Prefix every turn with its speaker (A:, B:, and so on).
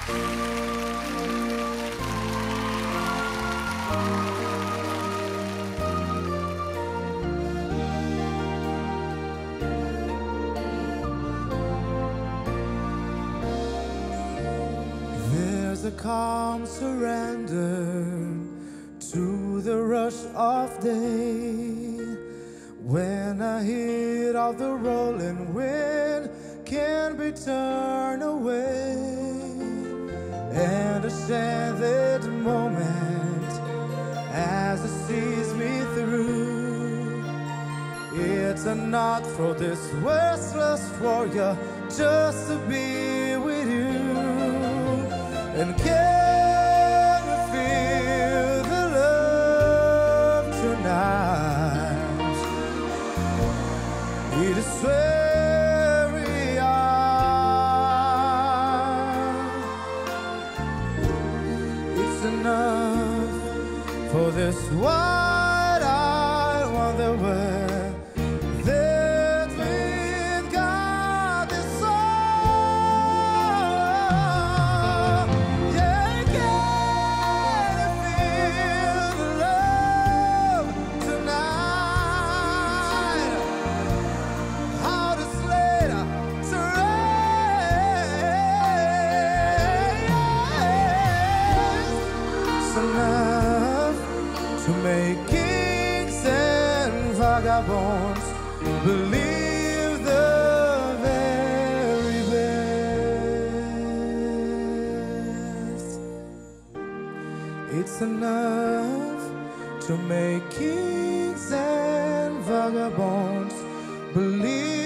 A: There's a calm surrender to the rush of day. When a hit of the rolling wind can be turned away, and a shattered moment as it sees me through. It's enough for this restless warrior just to be with you. And can you feel the love tonight? It is very hard. It's enough for this wide-eyed wanderer. Enough to make kings and vagabonds believe the very best. It's enough to make kings and vagabonds believe